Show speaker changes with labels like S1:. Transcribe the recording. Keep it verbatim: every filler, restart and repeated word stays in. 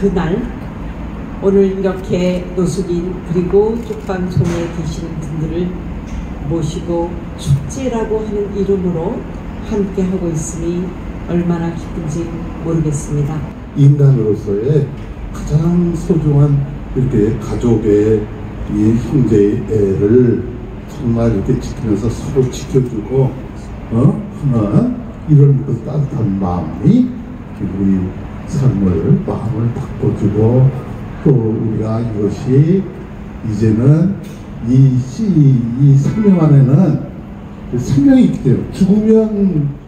S1: 그날 오늘 이렇게 노숙인 그리고 쪽방촌에 계시는 분들을 모시고 축제라고 하는 이름으로 함께 하고 있으니 얼마나 기쁜지 모르겠습니다.
S2: 인간으로서의 가장 소중한 이렇게 가족의 이 형제애를 정말 이렇게 지키면서 서로 지켜주고 어? 하는 이런 그 따뜻한 마음이 우리 삶을 마음을 바꿔주고 또 우리가 이것이 이제는 이 씨, 이 생명 안에는 생명이 있기 때문에 죽으면